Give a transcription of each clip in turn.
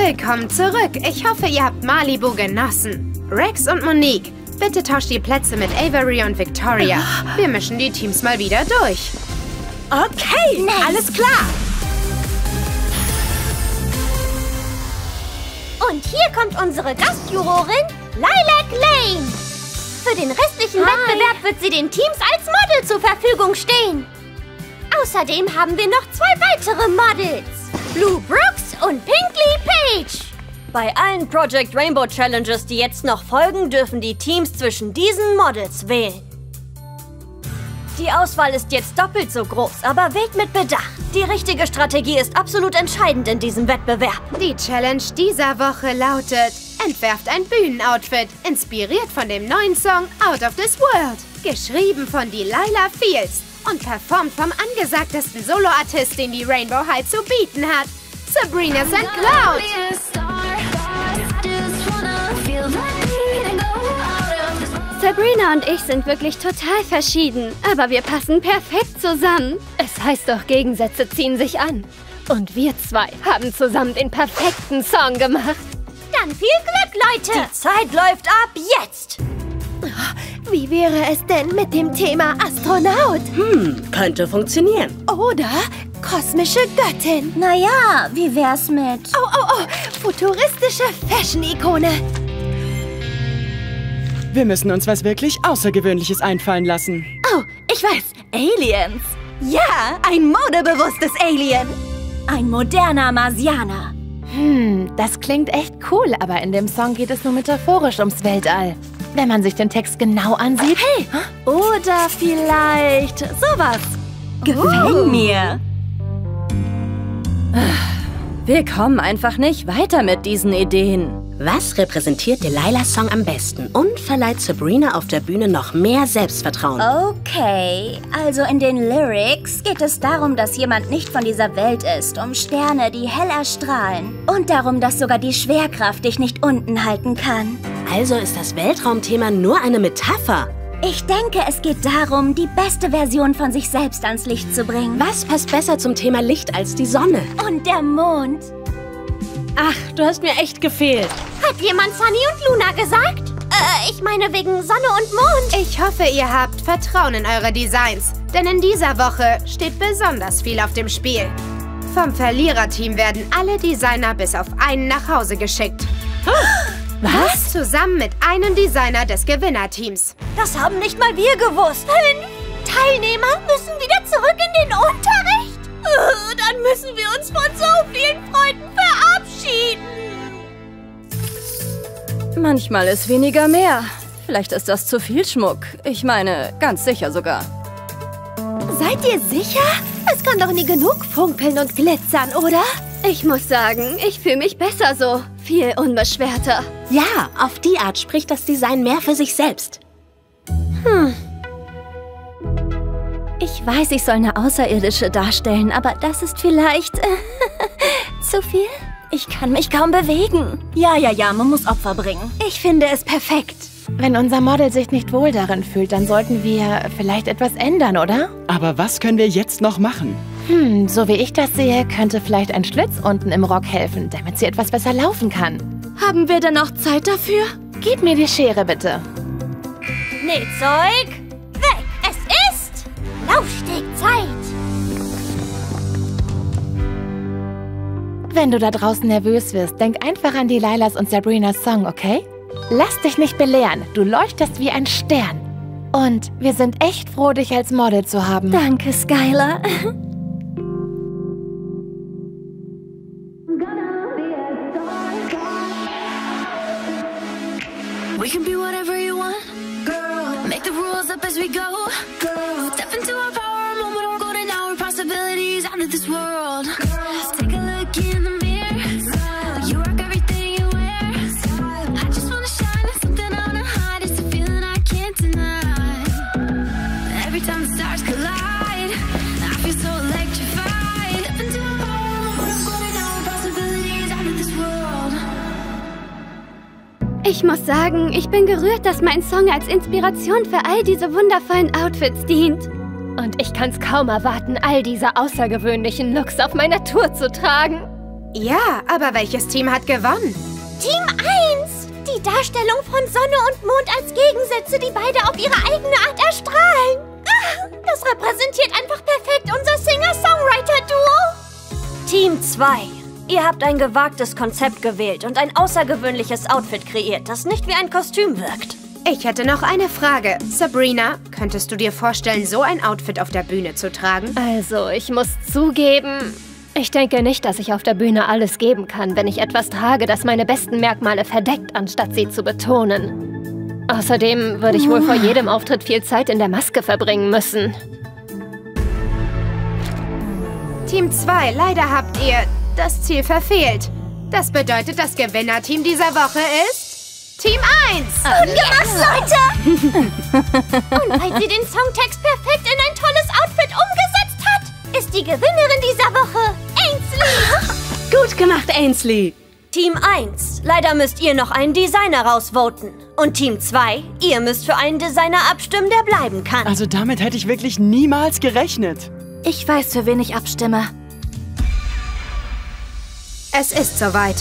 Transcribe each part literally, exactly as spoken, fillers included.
Willkommen zurück. Ich hoffe, ihr habt Malibu genossen. Rex und Monique, bitte tauscht die Plätze mit Avery und Victoria. Wir mischen die Teams mal wieder durch. Okay, nice. Alles klar. Und hier kommt unsere Gastjurorin, Lilac Lane. Für den restlichen Hi. Wettbewerb wird sie den Teams als Model zur Verfügung stehen. Außerdem haben wir noch zwei weitere Models. Blue Brooks und Pinkley Page. Bei allen Project Rainbow Challenges, die jetzt noch folgen, dürfen die Teams zwischen diesen Models wählen. Die Auswahl ist jetzt doppelt so groß, aber wählt mit Bedacht. Die richtige Strategie ist absolut entscheidend in diesem Wettbewerb. Die Challenge dieser Woche lautet: Entwerft ein Bühnenoutfit, inspiriert von dem neuen Song Out of This World. Geschrieben von Delilah Fields und performt vom angesagtesten Soloartist, den die Rainbow High zu bieten hat, Sabrina Sankt Cloud. Sabrina und ich sind wirklich total verschieden, aber wir passen perfekt zusammen. Es heißt doch, Gegensätze ziehen sich an. Und wir zwei haben zusammen den perfekten Song gemacht. Dann viel Glück, Leute! Die Zeit läuft ab jetzt! Wie wäre es denn mit dem Thema Astronaut? Hm, könnte funktionieren. Oder kosmische Göttin. Naja, wie wär's mit... Oh, oh, oh, futuristische Fashion-Ikone. Wir müssen uns was wirklich Außergewöhnliches einfallen lassen. Oh, ich weiß. Aliens. Ja, ein modebewusstes Alien. Ein moderner Marsianer. Hm, das klingt echt cool, aber in dem Song geht es nur metaphorisch ums Weltall. Wenn man sich den Text genau ansieht. Hey, oder vielleicht sowas. Gefällt oh. mir. Wir kommen einfach nicht weiter mit diesen Ideen. Was repräsentiert Delilahs Song am besten und verleiht Sabrina auf der Bühne noch mehr Selbstvertrauen? Okay, also in den Lyrics geht es darum, dass jemand nicht von dieser Welt ist, um Sterne, die hell erstrahlen. Und darum, dass sogar die Schwerkraft dich nicht unten halten kann. Also ist das Weltraumthema nur eine Metapher? Ich denke, es geht darum, die beste Version von sich selbst ans Licht zu bringen. Was passt besser zum Thema Licht als die Sonne? Und der Mond. Ach, du hast mir echt gefehlt. Hat jemand Sunny und Luna gesagt? Äh, ich meine wegen Sonne und Mond. Ich hoffe, ihr habt Vertrauen in eure Designs. Denn in dieser Woche steht besonders viel auf dem Spiel. Vom Verliererteam werden alle Designer bis auf einen nach Hause geschickt. Was? Zusammen mit einem Designer des Gewinnerteams. Das haben nicht mal wir gewusst. Fünf Teilnehmer müssen wieder zurück in den Unterricht. Uh, dann müssen wir uns von so vielen Freunden verabschieden. Manchmal ist weniger mehr. Vielleicht ist das zu viel Schmuck. Ich meine, ganz sicher sogar. Seid ihr sicher? Es kann doch nie genug funkeln und glitzern, oder? Ich muss sagen, ich fühle mich besser so. Viel unbeschwerter. Ja, auf die Art spricht das Design mehr für sich selbst. Hm. Ich weiß, ich soll eine Außerirdische darstellen, aber das ist vielleicht zu viel. Ich kann mich kaum bewegen. Ja, ja, ja, man muss Opfer bringen. Ich finde es perfekt. Wenn unser Model sich nicht wohl darin fühlt, dann sollten wir vielleicht etwas ändern, oder? Aber was können wir jetzt noch machen? Hm, so wie ich das sehe, könnte vielleicht ein Schlitz unten im Rock helfen, damit sie etwas besser laufen kann. Haben wir denn noch Zeit dafür? Gib mir die Schere, bitte. Nähzeug, weg! Es ist Laufstegzeit! Wenn du da draußen nervös wirst, denk einfach an Delilahs und Sabrinas Song, okay? Lass dich nicht belehren, du leuchtest wie ein Stern. Und wir sind echt froh, dich als Model zu haben. Danke, Skylar. We can be whatever you want, girl. Make the rules up as we go, girl. Step into our power, a moment of golden hour, possibilities out of this world. Girl. Take a look in the mirror, girl. You rock everything you wear. Girl. I just wanna shine, it's something I wanna hide. It's a feeling I can't deny. Every time the stars collide, I feel so electrified. Step into our power, a moment of golden hour, possibilities out of this world. Ich muss sagen, ich bin gerührt, dass mein Song als Inspiration für all diese wundervollen Outfits dient. Und ich kann's kaum erwarten, all diese außergewöhnlichen Looks auf meiner Tour zu tragen. Ja, aber welches Team hat gewonnen? Team eins! Die Darstellung von Sonne und Mond als Gegensätze, die beide auf ihre eigene Art erstrahlen. Ah, das repräsentiert einfach perfekt unser Singer-Songwriter-Duo. Team zwei. Ihr habt ein gewagtes Konzept gewählt und ein außergewöhnliches Outfit kreiert, das nicht wie ein Kostüm wirkt. Ich hätte noch eine Frage. Sabrina, könntest du dir vorstellen, so ein Outfit auf der Bühne zu tragen? Also, ich muss zugeben, ich denke nicht, dass ich auf der Bühne alles geben kann, wenn ich etwas trage, das meine besten Merkmale verdeckt, anstatt sie zu betonen. Außerdem würde ich wohl vor jedem Auftritt viel Zeit in der Maske verbringen müssen. Team zwei, leider habt ihr das Ziel verfehlt. Das bedeutet, das Gewinnerteam dieser Woche ist Team eins. Gut gemacht, Leute! Und weil sie den Songtext perfekt in ein tolles Outfit umgesetzt hat, ist die Gewinnerin dieser Woche Ainsley. Gut gemacht, Ainsley. Team eins. Leider müsst ihr noch einen Designer rausvoten. Und Team zwei, ihr müsst für einen Designer abstimmen, der bleiben kann. Also damit hätte ich wirklich niemals gerechnet. Ich weiß, für wen ich abstimme. Es ist soweit.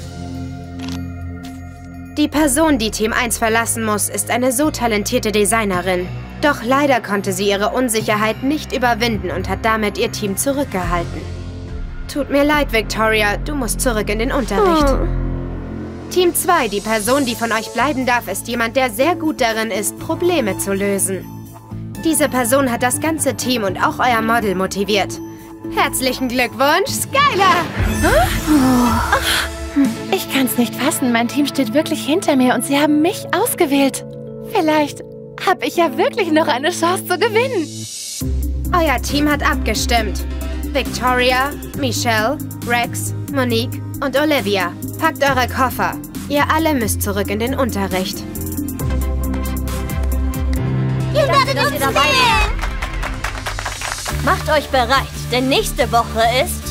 Die Person, die Team eins verlassen muss, ist eine so talentierte Designerin. Doch leider konnte sie ihre Unsicherheit nicht überwinden und hat damit ihr Team zurückgehalten. Tut mir leid, Victoria, du musst zurück in den Unterricht. Oh. Team zwei, die Person, die von euch bleiben darf, ist jemand, der sehr gut darin ist, Probleme zu lösen. Diese Person hat das ganze Team und auch euer Model motiviert. Herzlichen Glückwunsch, Skylar! Ich kann's nicht fassen. Mein Team steht wirklich hinter mir und sie haben mich ausgewählt. Vielleicht habe ich ja wirklich noch eine Chance zu gewinnen. Euer Team hat abgestimmt. Victoria, Michelle, Rex, Monique und Olivia. Packt eure Koffer. Ihr alle müsst zurück in den Unterricht. Ihr werdet uns wählen! Macht euch bereit, denn nächste Woche ist